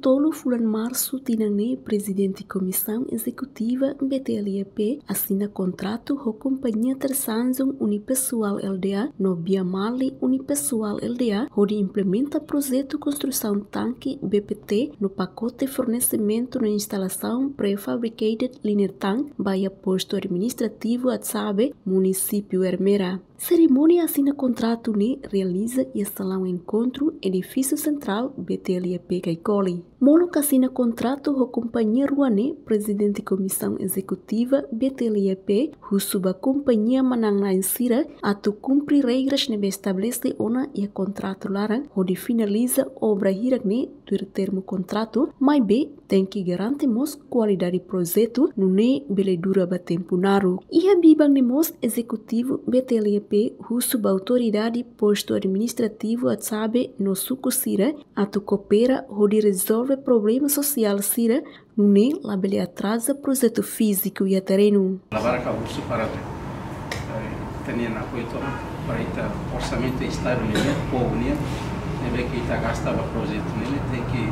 tolo bulan Março, tinang Presidente Comissão Executiva BTLEP assina contrato com Companhia Tersanzon Unipessoal LDA no Biamali Unipessoal LDA, onde implementa projeto construção tanque BPT no pacote fornecimento na instalação Prefabricated Linear Tank, Baia Posto Administrativo Atsabe, Município Hermera. Cerimônia assina contrato realiza e instala um encontro edifício central BTLEP Caicoli. Molo que assina contrato com a companhia Ruane, presidente comissão executiva BTLEP, suba companhia Manangna Insira, atu cumprir regras nebe estabelece ona e contrato larang, onde finaliza obra hiragni do termo contrato, mas B tem que garantimos qualidade projeto no bele dura batempo naru. E a bibang nemos executivo BTLEP suba autoridade posto administrativo atsabe no suco sira, atu coopera onde resolve problema social sira, no labele atrasa projeto físico e a terreno. Lavar a curso para ter apoio para o orçamento do Estado, o povo, que está gastando o projeto, tem que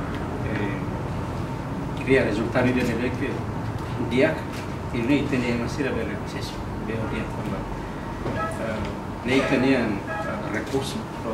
criar resultado de que o dia que nem tem uma série de recursos, bem orientado, nem tem recurso,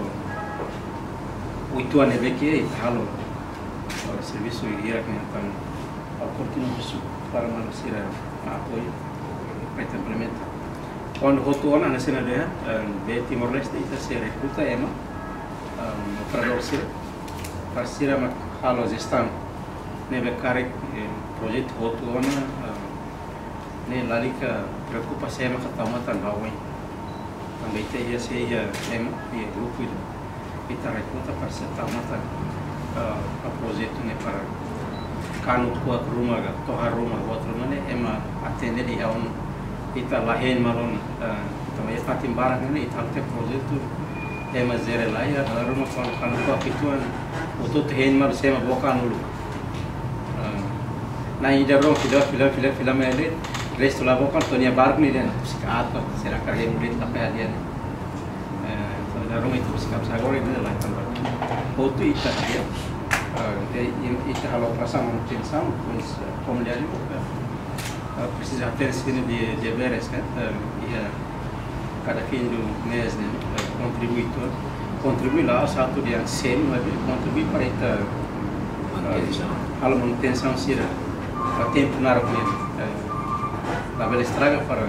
o itu ane que halo serviço hierarquia então ao continuo para manter apoio para implementar. Quando rotuana na cena dela, de Timor-Leste está se recruta ema operador sira parceira mak halo gestão nebe karek projeto rotuana ne lalika preocupação ema katamatan bawai também tem esse ema e grupo kita recruta parceira tamatan a projeto ne para kanu tua rumah tohar rumah outro ne ema atender di aun kita lahen malon também fatim barang ne ita te projeto ema zere lá e a rumah kanu tua kituan untuk hen mar sema bokan ulu na ida ro film ele resto lá bokan tonia barang ni den psikat será carreira murid tapi dia da rumah itu psikat sagore de lá também outro ita dia ita halo prasa manutenção pois como ele precisa ter sino de deveres kan cada fim do mês contribui lá satu dia sen contribui para ita halo manutenção sira a tempo na hora la bela estraga para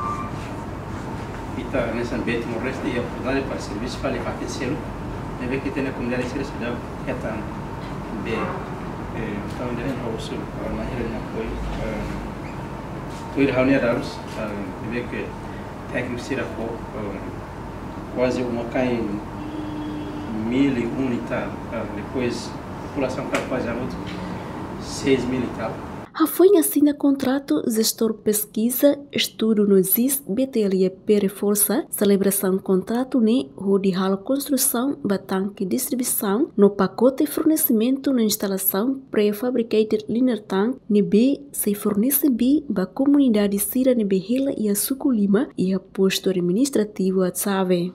ita nessa bete Timor-Leste e a oportunidade para serviço para levar selo deve que ter a comunidade sira sudah ketan de então ele é o sul para mais ele apoio tuir halnya harus deve que técnico sira quase uma cai 1.000 unidades depois a população capaz de 6.000 e tal. Foi assina contrato gestor pesquisa estudo no ZIS BTLEP reforça celebração contrato onde halo construção batanque distribuição no pacote fornecimento na instalação prefabricated linear tank nebe se fornece ba comunidade sira nebe hela e a suku lima e a posto administrativo a Tsave.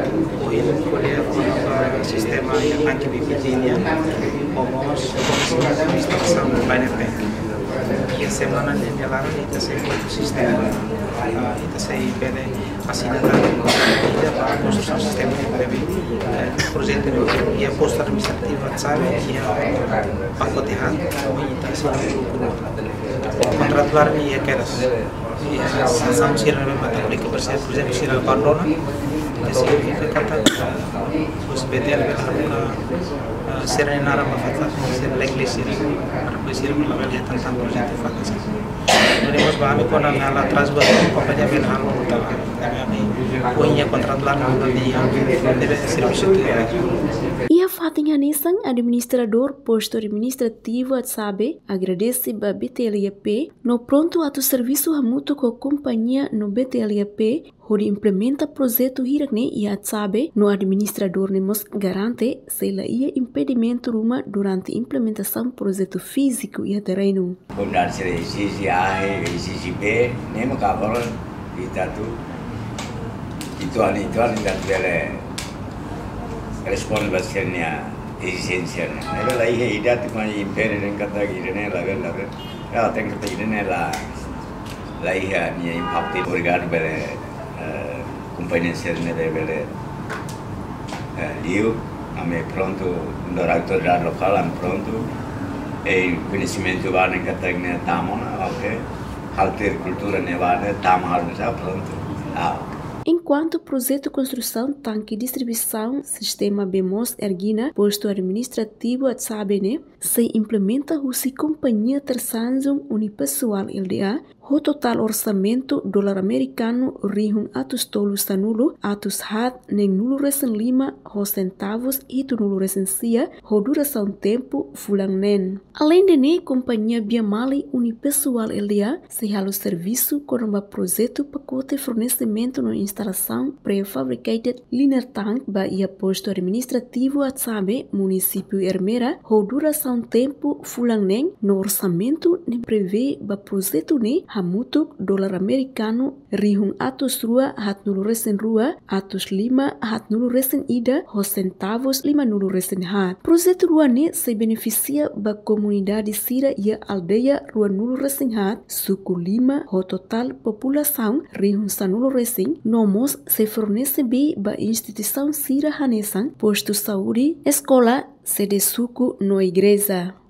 Sistema tanque BPT como instalação BNP. E a semana de ela está sendo o sistema, está sendo bem assinado para a construção do sistema de projeto e a posto administrativo, sabe, e a pacote errado, e está sendo contratuar e aquelas sanção se não vai bater por exemplo, se não abandona, significa que os BTL serem nara mafata ser leglesi para ser melhor tentang projeto fakasi nós vamos quando ela atrás vai companhia bem halo tá punya kontrak lama deve serviço e a Fatinha Nissan, administrador posto administrativo Atsabe, agradece a BTLEP no pronto ato serviço mútuo com a companhia no BTLEP, onde implementa projeto Hiragni e Atsabe, no administrador nemos garante se la ia impedimento ruma durante implementação projeto físico e a terreno. Kemudian sisi A, sisi B, nemo kabel kita tu itu dan bele respon basennya exigencianya. Nebe la ihe ida tu mai impere den kata girene la. Ya ten kata girene la ihe ni impacti organo bere companhia serene bere io a me pronto no autoridade local am pronto e conhecimento va ne kata ne tamona ok alter cultura ne va ne tamar já pronto. Enquanto o projeto construção, tanque distribuição, sistema BMOS erguina, posto administrativo a Sabene, se implementa o companhia terçanzum unipessoal LDA, o total orçamento dólar americano rihun atus tolu sanulo, atus hat nem nulo resen lima, ho centavos e tu nulo resen sia, ho duração tempo fulang nen. Além de ne, companhia Biamali unipessoal LDA, se halo serviço com um projeto pacote fornecimento no instalação pré-fabricated linear tank ba ia posto administrativo a Sabe, município Ermera, ho duração tempo fulang nen, no orçamento nem prevê ba projeto ne hamutuk dolar americano rihung atus rua hat nulu resen rua, atus lima hat nulu resen ida, ho centavos lima nulu resen hat. Projeto rua ne se beneficia ba comunidade sira ia aldeia rua nulu resen hat, suku lima ho total população rihung sanulu resen, nomos se fornece bi ba instituição sira hanesan, posto saúde, escola, sede suku no igreja.